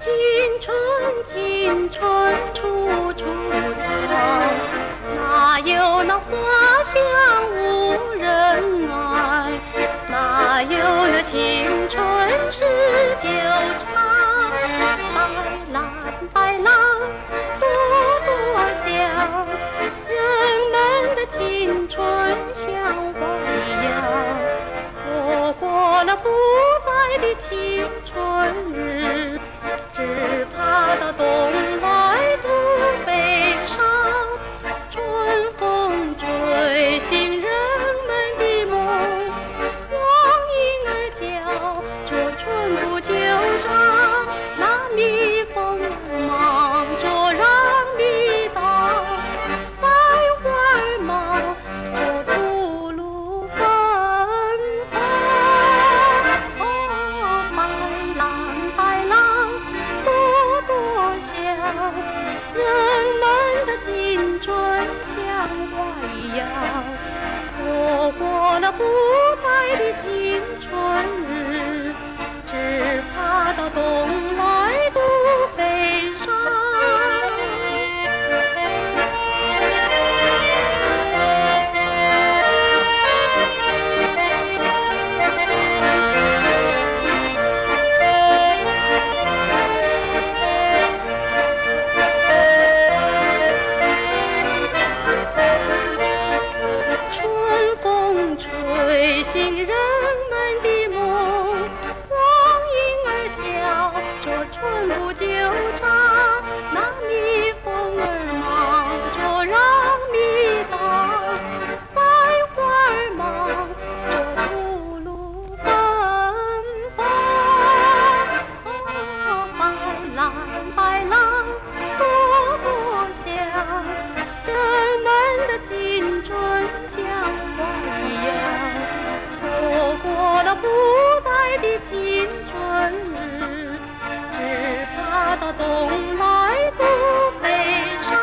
青春，青春处处藏，哪有那花香无人爱？哪有那青春持久长？白浪，白浪，朵朵香，人们的青春像花一样，错过了不再的青春日，只怕到冬来徒悲伤。春风吹醒人们的梦，望婴儿叫着春不久长，那蜜蜂儿忙着让蜜糖，百花儿忙着吐露芬芳。白浪，白浪，朵朵香，人们的青春像花一样，错过了不再的青春日，只怕到冬来徒悲伤。春风吹醒人们的梦，望婴儿叫着春不久长，那蜜蜂儿忙着让蜜糖，百花儿忙着吐露芬芳。白浪，白浪，朵朵香，人们的青春像花一样，错过了不再的青春日，只怕到冬来徒悲伤。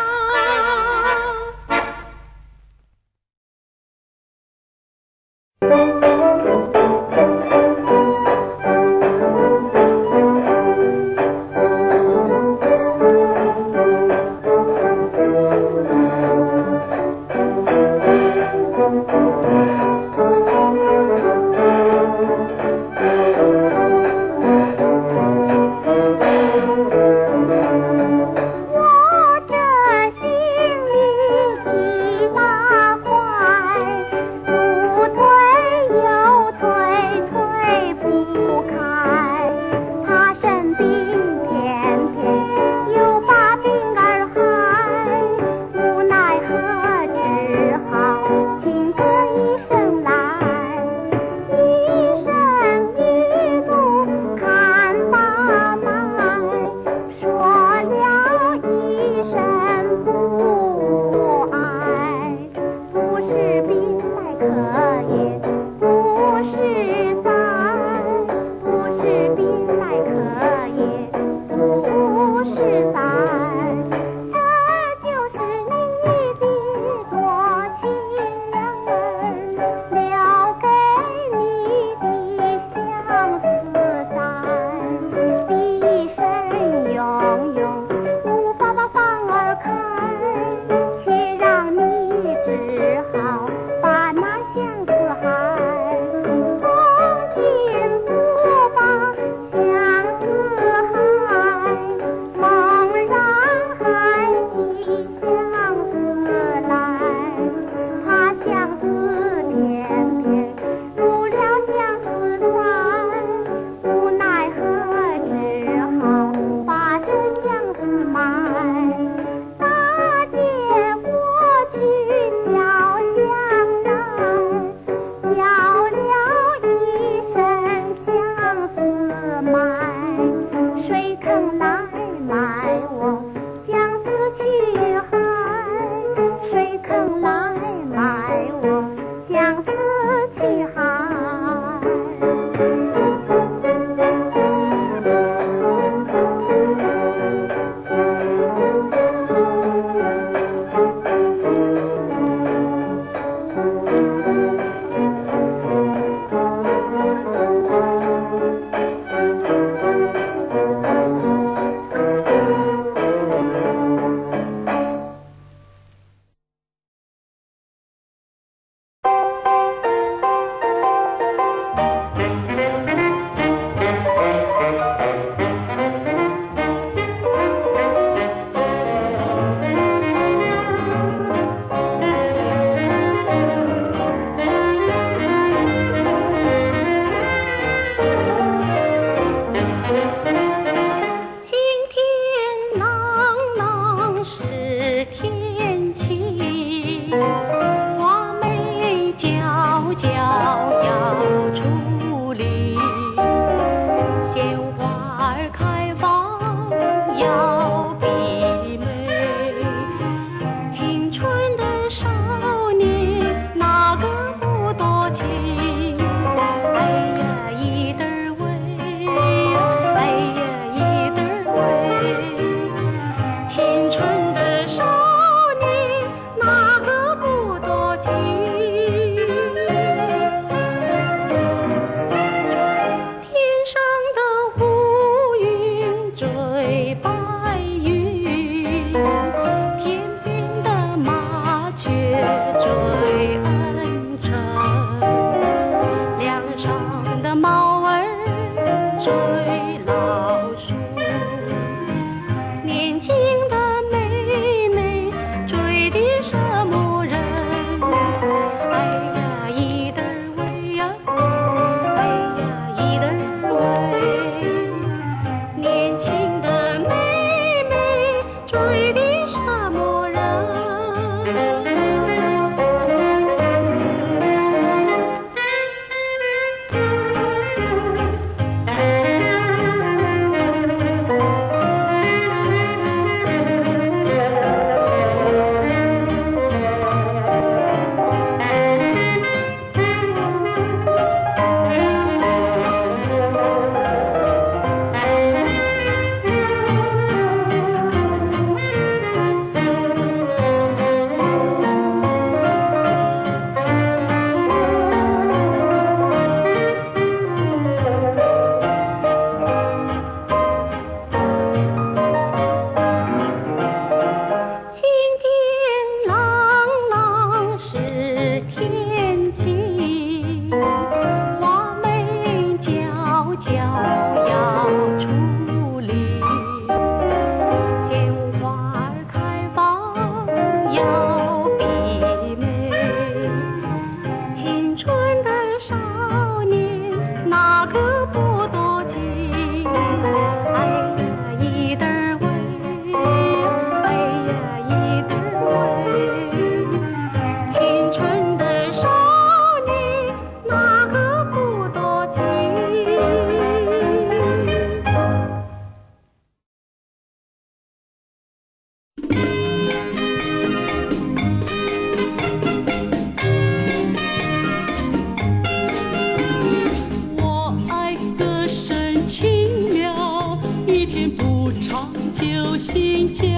就心焦。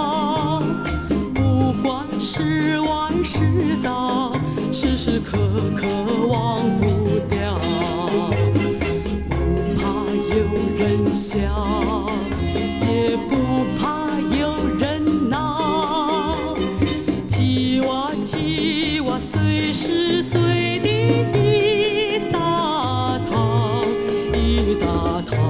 不管是晚是早，时时刻刻忘不掉。不怕有人笑，也不怕有人闹。叽哇叽哇，随时随地一大套，一大套。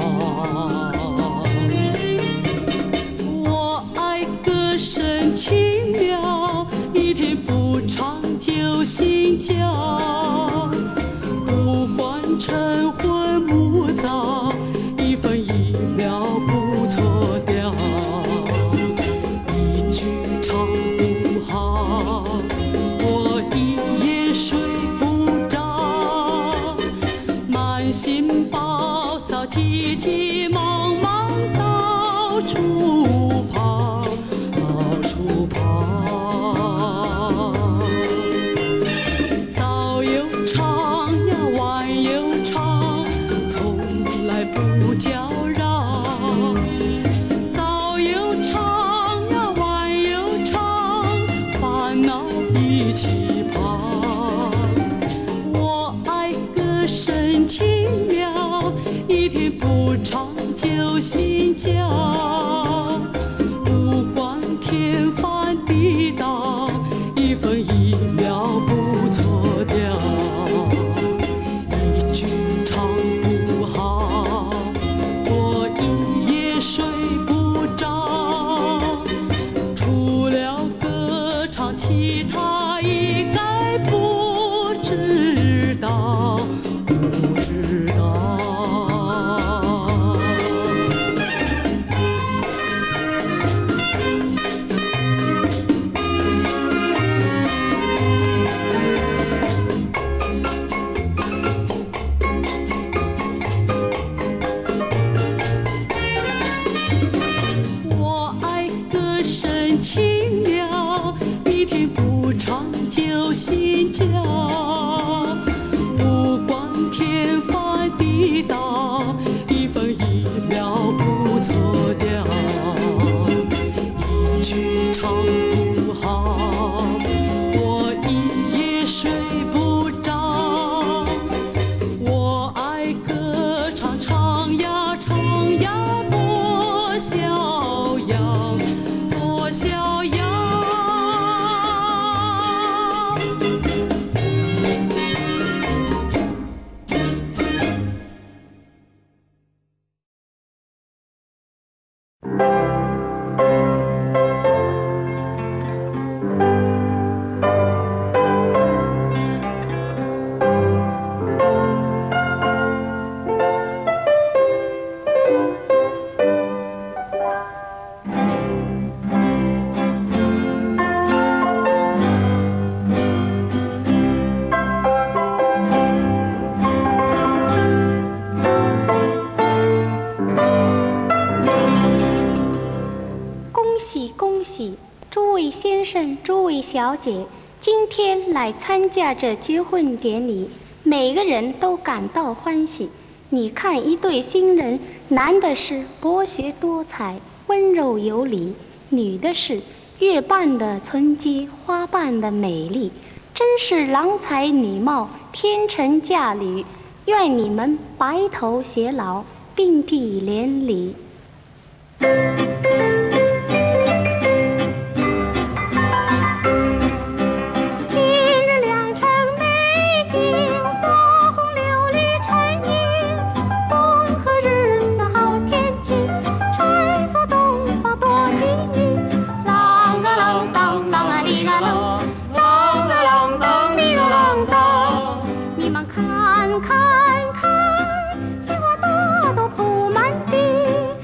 我爱歌声轻妙，一天不唱就心焦。不管晨昏暮早，一分一秒不错掉。一句唱不好，我一夜睡不着。满心暴躁，急急忙忙，到处跑，到处跑。早有唱呀，晚有唱，从来不叫嚷。早有唱呀，晚有唱，烦恼一起跑。我爱歌声轻妙，一天不唱就心焦。不管天翻地倒，一分一秒不错掉。一句唱不好，我一夜睡不着。除了歌唱，其他一概不知道，不知道。我爱歌声轻妙，一天不唱就心焦。不管天翻地倒，一分一秒不错掉。一句唱不好，我一夜睡不着。我爱歌唱，唱呀唱呀，多逍遥，多逍遥。 诸位先生、诸位小姐，今天来参加这结婚典礼，每个人都感到欢喜。你看，一对新人，男的是博学多才、温柔有礼，女的是月半的纯洁、花瓣的美丽，真是郎才女貌、天成佳侣。愿你们白头偕老，并蒂连理。看看看，鲜花朵朵铺满地，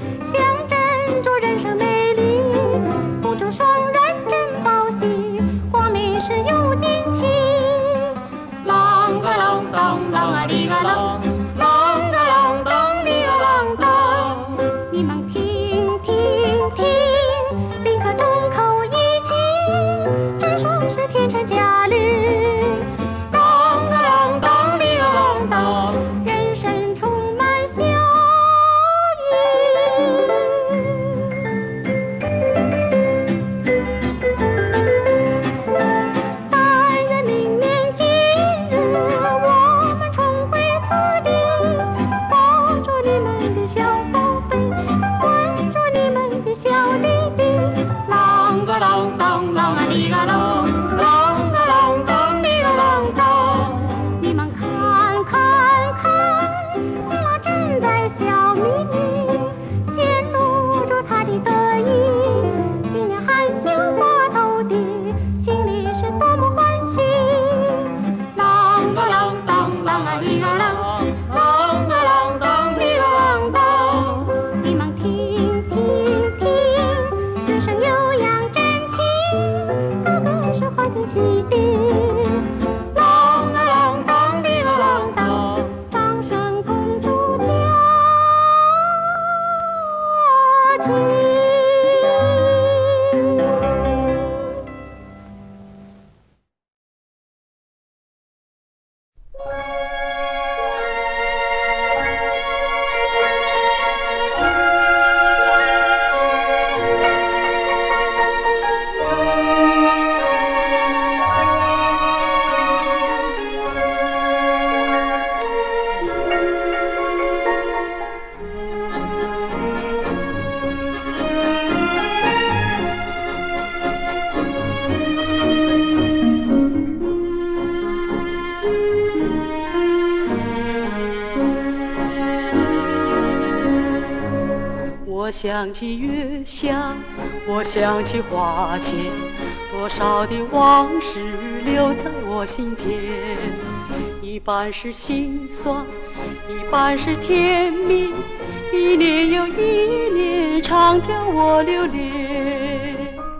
我想起月下，我想起花前，多少的往事留在我心田。一半是心酸，一半是甜蜜，一年又一年，常叫我留恋，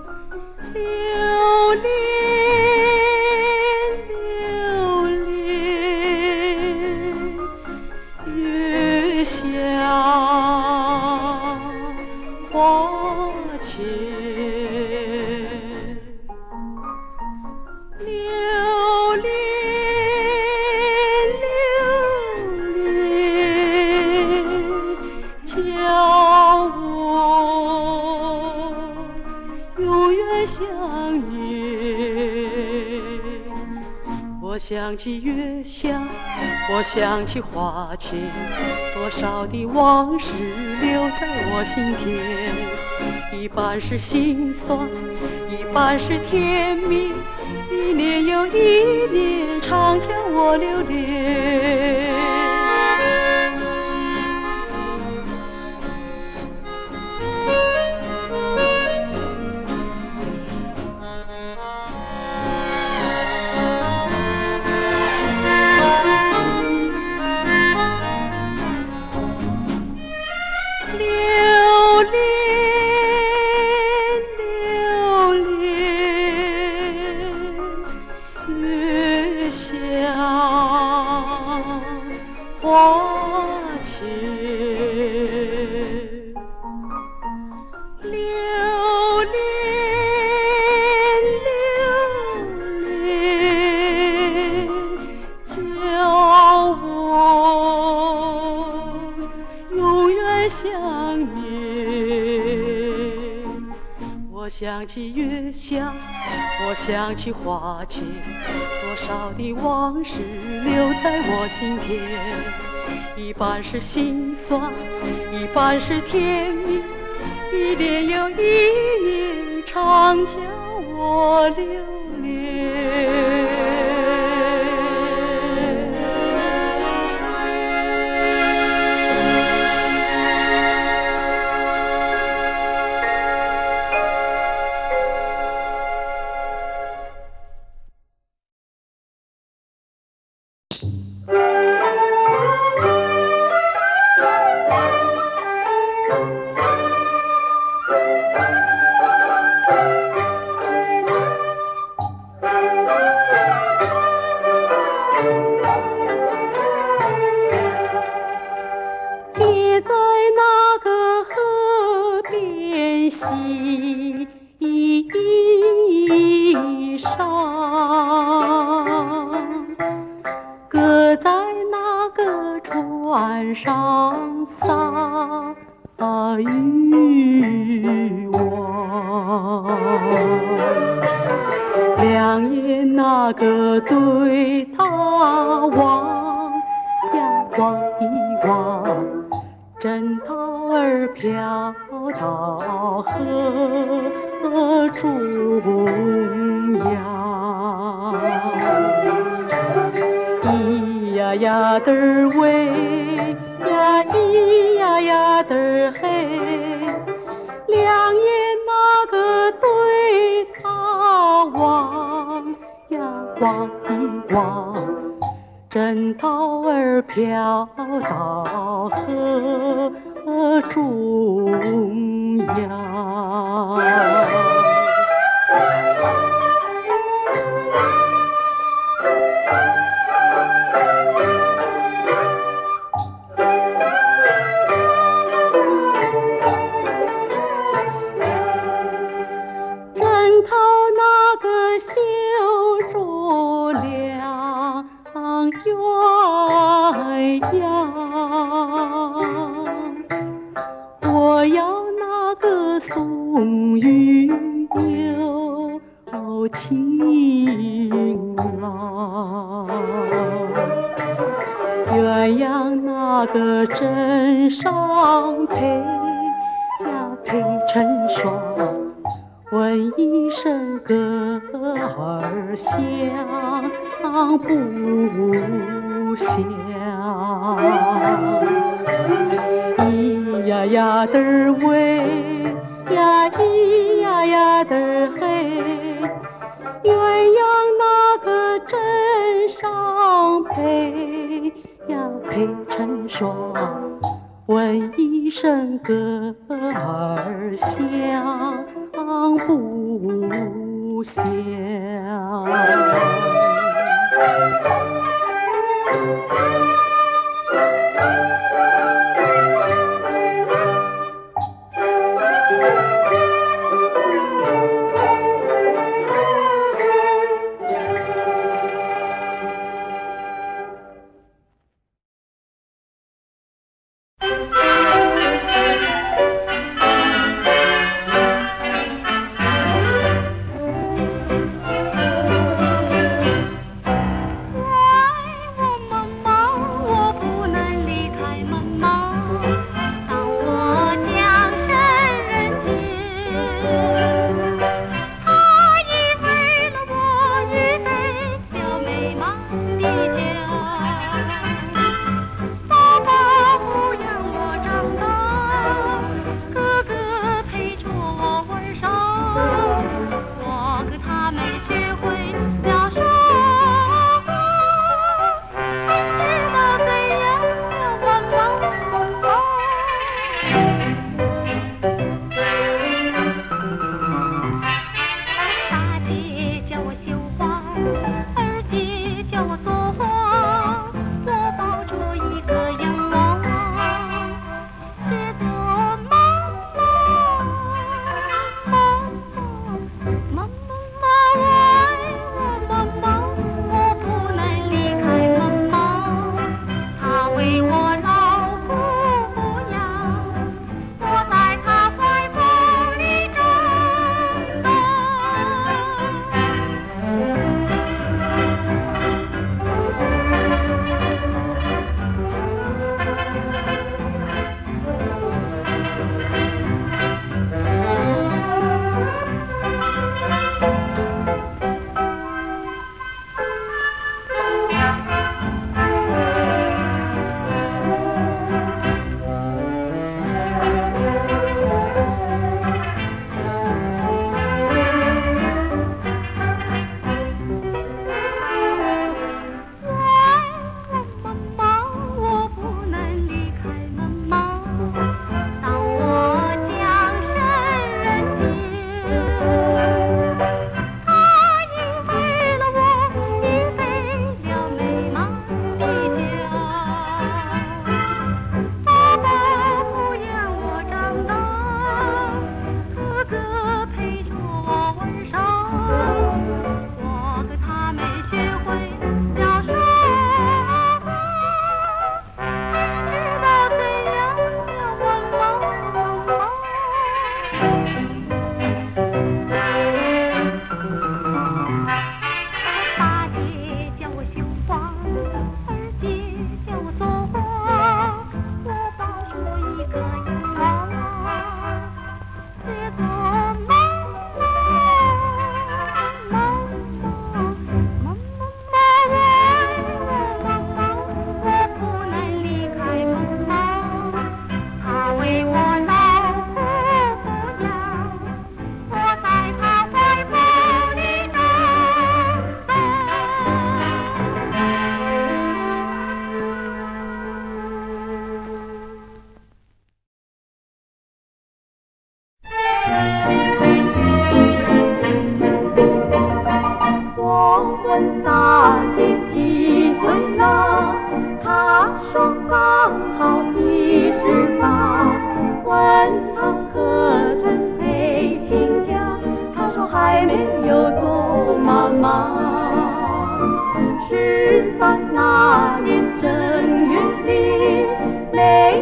留恋，留恋，月下花前，留恋，留恋，叫我永远想念。我想起月下，我想起花前，多少的往事留在我心田。一半是心酸，一半是甜蜜，一年又一年，常叫我留恋。我想起月下，我想起花前，多少的往事留在我心田。一半是心酸，一半是甜蜜，一年又一年，常叫我留恋。上撒渔网，两眼那个对他望呀望一望，枕头儿飘到河中央，咿呀呀的儿喂呀，咿呀呀的儿嘿，两眼那个对他望呀望一望，枕头儿飘到河中央。鸳鸯，我要那个松玉牛情郎，鸳鸯那个枕上配呀配成双，问一声歌儿响不响？咿呀呀的儿喂，呀咿呀呀的儿嘿，鸳鸯那个枕上配呀配成双，问一声歌儿响不响？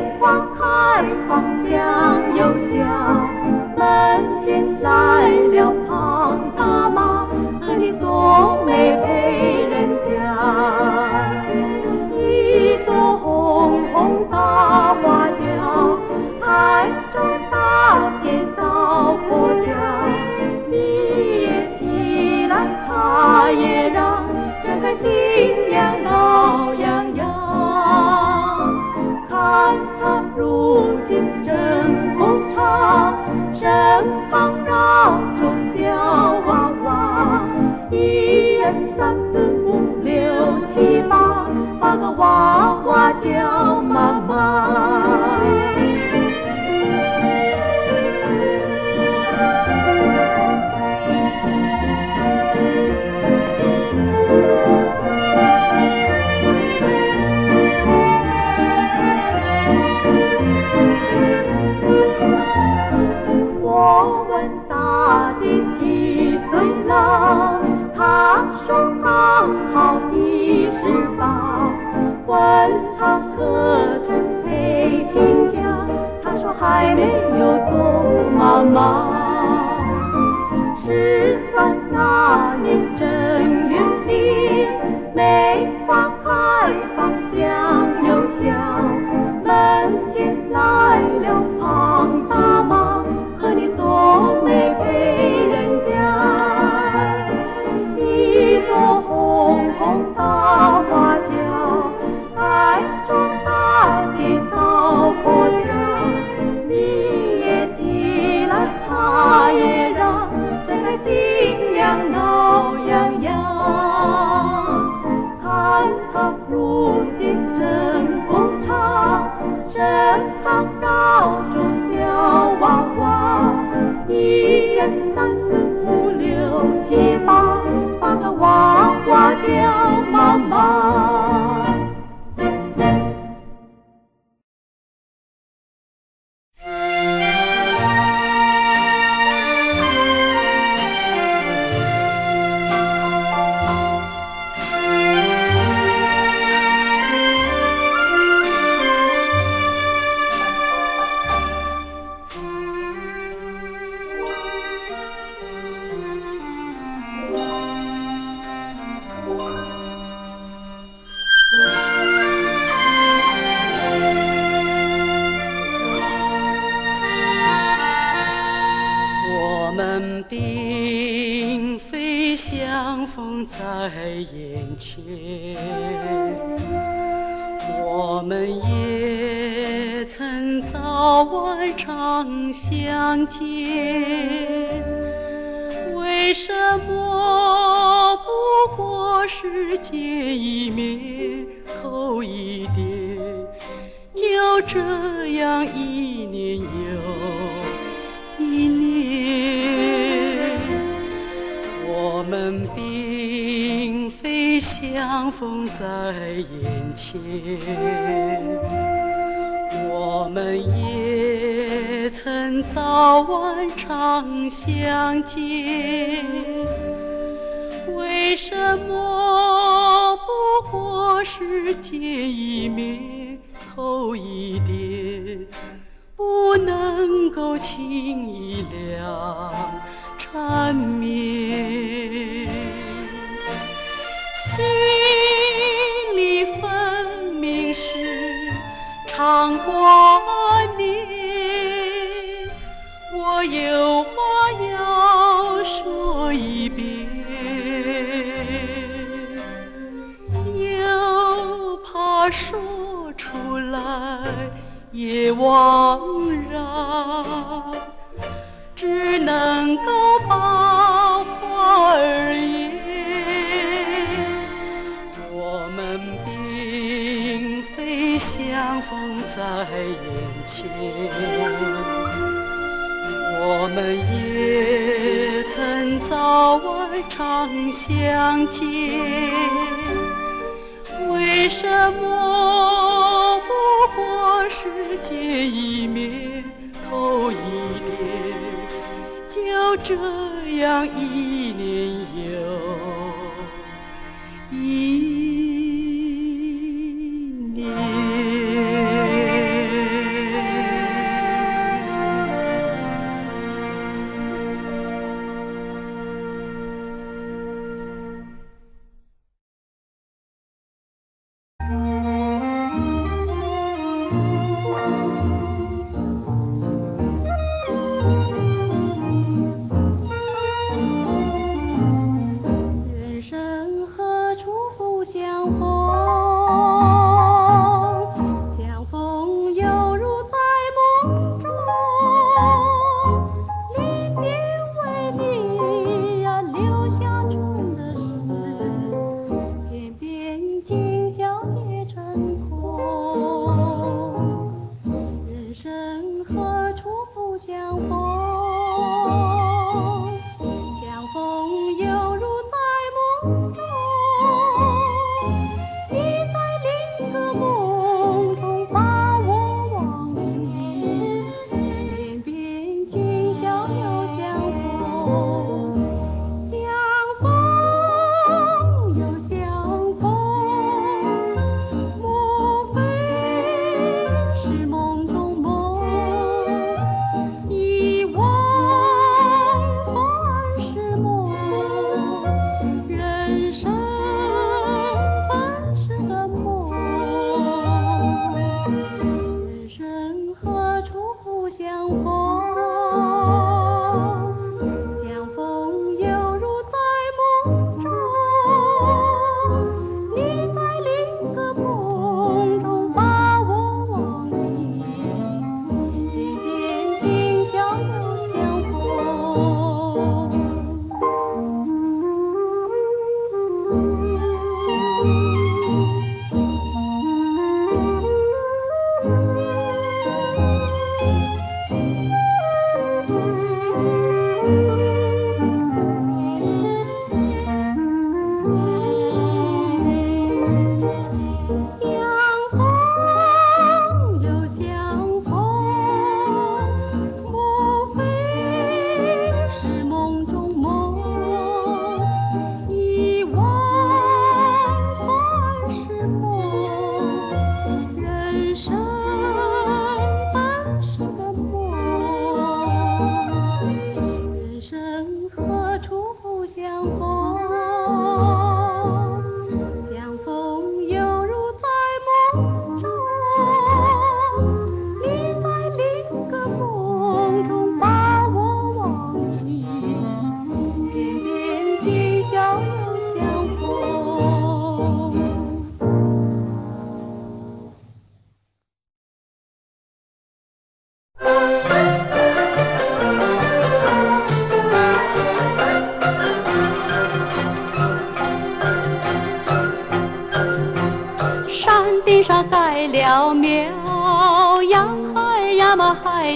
开放向右下，门前来了。 妈妈。13那年正月里，梅花开放香又香，门前来了胖大妈，和你多美配人家。一朵红红大花轿，带着大姐到婆家，你也急了，他也让，真爱新娘闹洋洋。看她如今正风长，身旁绕着小娃娃，1、2、3、4、5、6、7、8，把个娃娃叫妈妈。 并非相逢在眼前，我们也曾早晚常相见，为什么不过是见一面头一点，就这样一年又一年，我们并非相逢在眼前，我们也曾早晚常相见，为什么不过是见一面头一点，不能够轻易了缠绵，心里分明是常挂念，我有话要说一遍，又怕说出来也枉然，只能够把话儿言。我们并非相逢在眼前，我们也曾早晚常相见，为什么不过是见一面头一点，就这样一年又一年。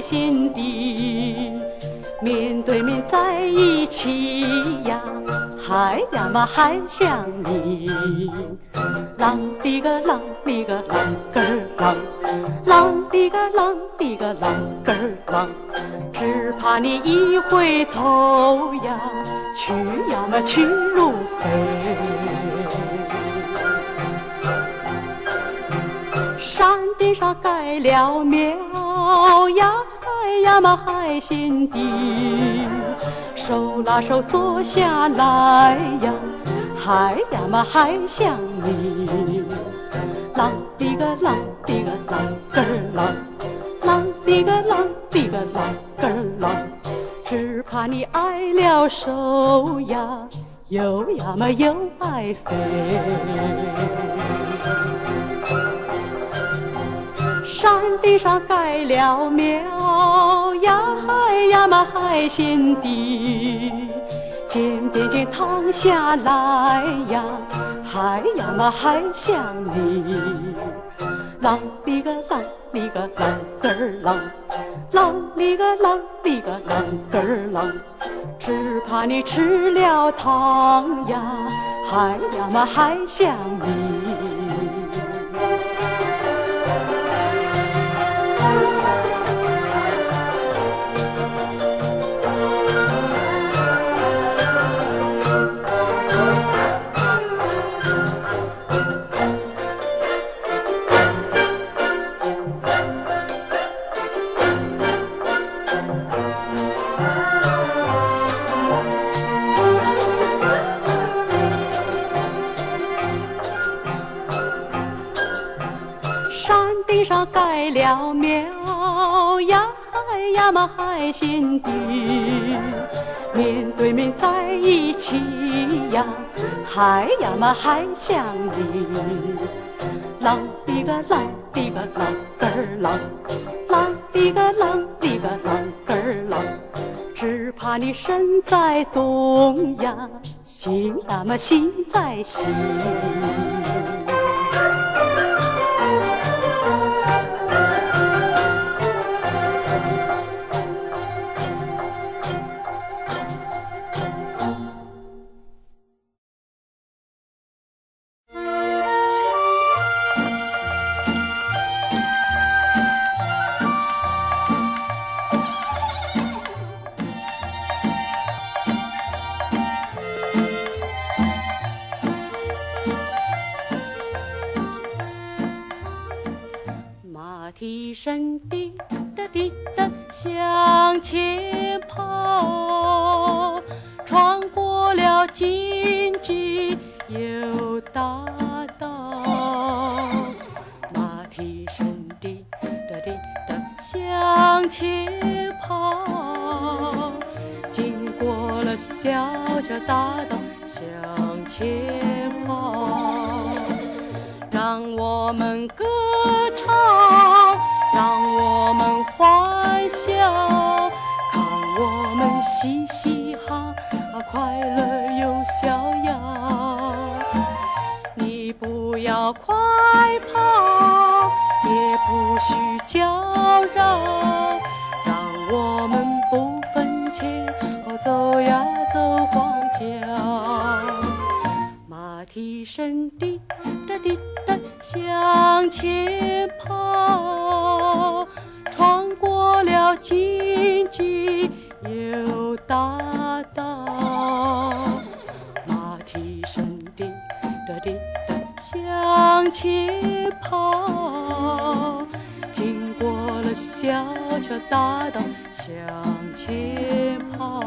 海心底，面对面在一起呀，还呀嘛还想你。啷哩个啷哩个啷个儿啷，啷哩个啷哩个啷个儿啷，只怕你一回头呀，去呀嘛去如飞。山顶上盖了庙呀，海呀嘛海心底，手拉手坐下来呀，海呀嘛海想你。啷哩个啷哩个啷个儿啷，啷哩个啷哩个啷个儿啷，只怕你挨了手呀，又呀嘛又爱飞。山顶上盖了庙呀，海呀嘛海心底，肩并肩躺下来呀，海呀嘛海想你。啷哩个啷哩个啷个儿啷，啷哩个啷哩个啷个儿啷，只怕你吃了糖呀，海呀嘛海想你。上盖了庙呀，海呀嘛海心底，面对面在一起呀，海呀嘛海想你。啷哩个啷哩个啷个儿啷，啷哩个啷哩个啷个儿啷，只怕你身在东呀，心呀嘛心在西。蹄声滴答滴答向前跑，穿过了荆棘又大道。马蹄声滴答滴答向前跑，经过了小桥大道向前跑，让我们歌唱，让我们欢笑，看我们嘻嘻哈哈，快乐又逍遥。你不要快跑，也不许叫嚷，让我们不分前后走呀走晃脚。马蹄声滴答滴答向前跑，穿过了荆棘又大道。马蹄声滴答滴答向前跑，经过了小桥大道向前跑。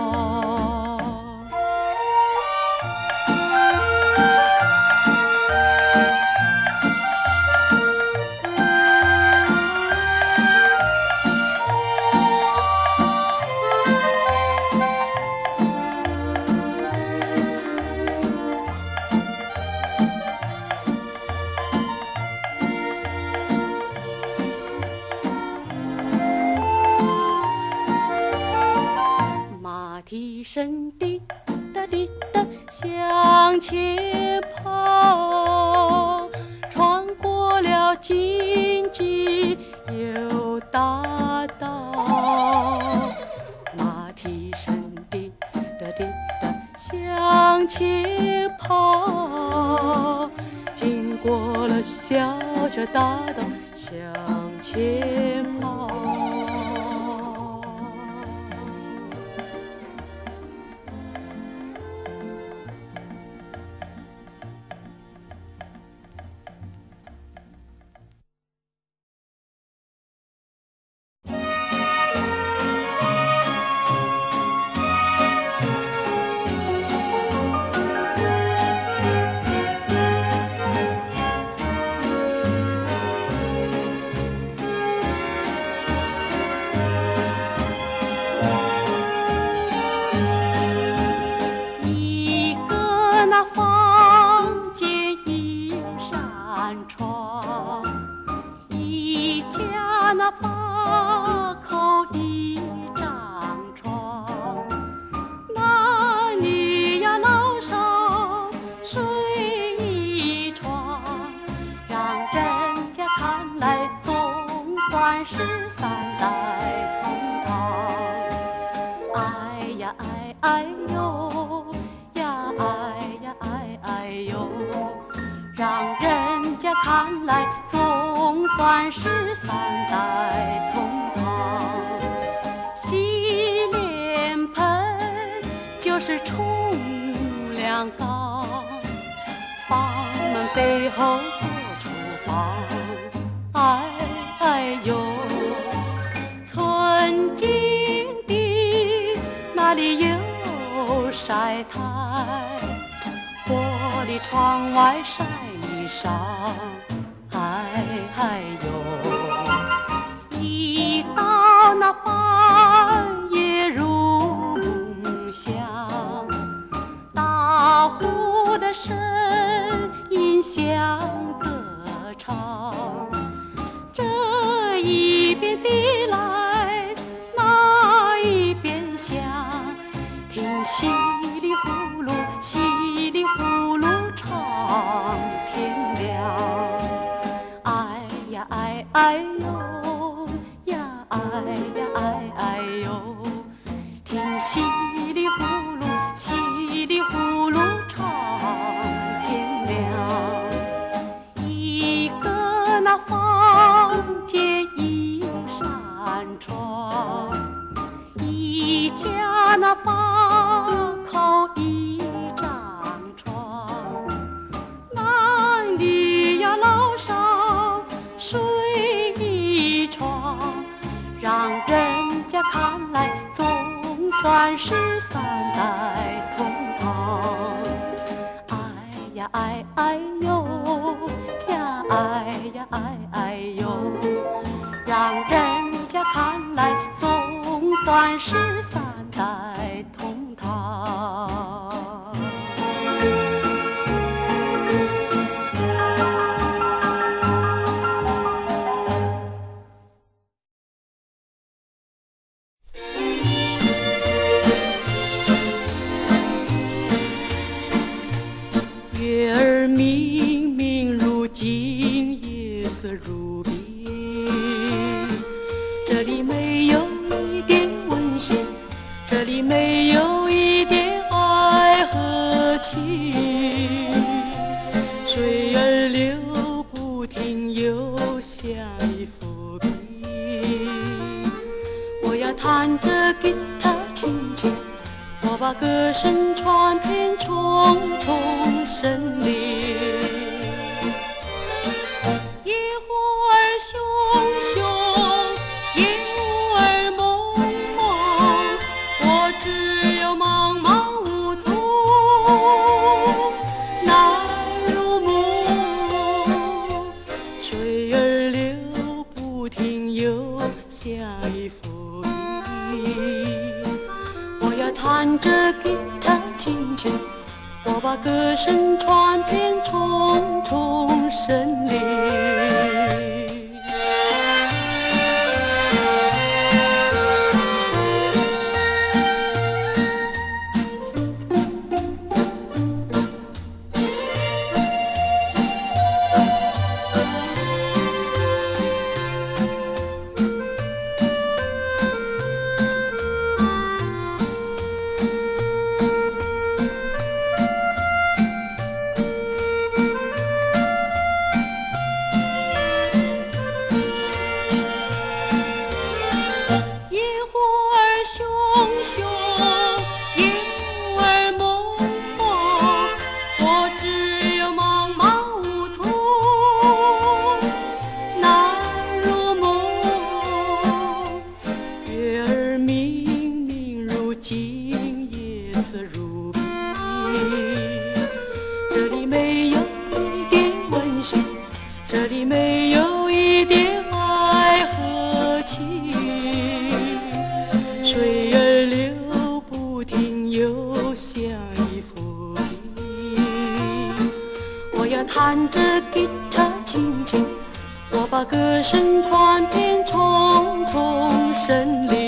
蹄声滴答滴答向前跑，穿过了荆棘又大道，马蹄声滴答滴答向前跑，经过了小桥大道向前跑。 是三代同堂，哎呀哎哎呦呀哎呀哎哎呦，让人家看来总算是三代同堂。洗脸盆就是冲凉缸，房门背后做厨房，哎哎呦，村井的那里有晒台，玻璃窗外晒衣裳，哎哎呦，一到那半夜入梦乡，打呼的声音像歌唱，这一边滴来，那一边响，听稀里呼噜稀里呼噜唱天亮。哎呀哎哎呦呀哎呀哎哎呦，听稀里呼噜稀里呼噜唱天亮。一个那房间一扇窗，一家那八口一张床，男女呀老少睡一床，让人家看来总算是三代同堂。哎呀哎哎呦呀哎呀哎哎呦，让人家看来总算是三代同堂。 月儿明明如镜，夜色如冰，这里没有一点温馨，这里没有一点爱和情，水儿流不停，又像一幅冰。我要弹着吉他轻轻，我把歌声传遍重重森林。野花儿熊熊，野雾儿蒙蒙，我只有茫茫无措，难入梦。水儿流不停，又像一幅冰。我要弹着吉他轻轻，我把歌声传遍重重森林。 镜夜色如碧，这里没有一点温馨，这里没有一点爱和情，水儿流不停，又像一幅笔。我要弹着吉他轻轻，我把歌声传遍重重森林。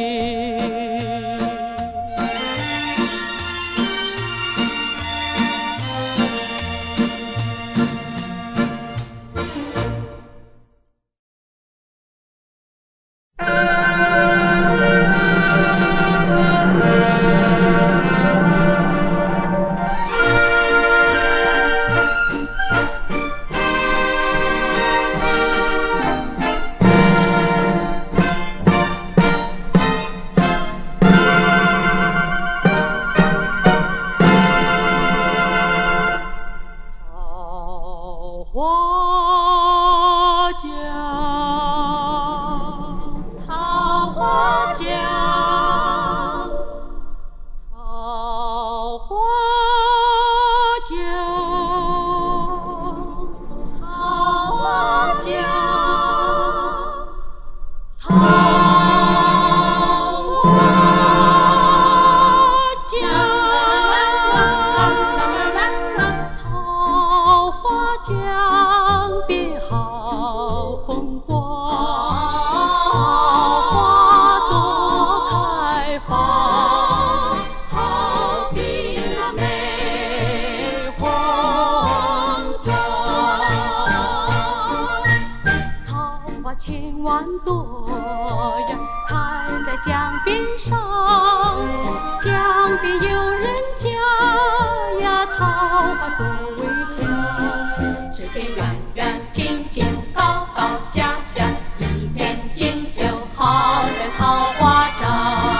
千万朵呀，开在江边上，江边有人家呀，桃花作为墙。只见远远近近，高高下下，一片锦绣，好像桃花帐。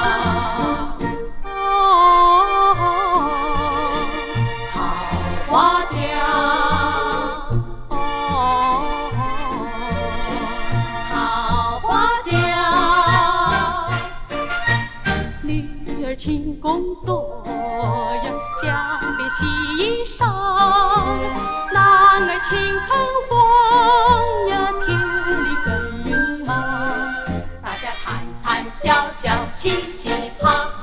桃花江。勤工作呀，江边洗衣裳；男儿勤垦荒呀，田里耕耘忙。大家谈谈笑笑，嘻嘻哈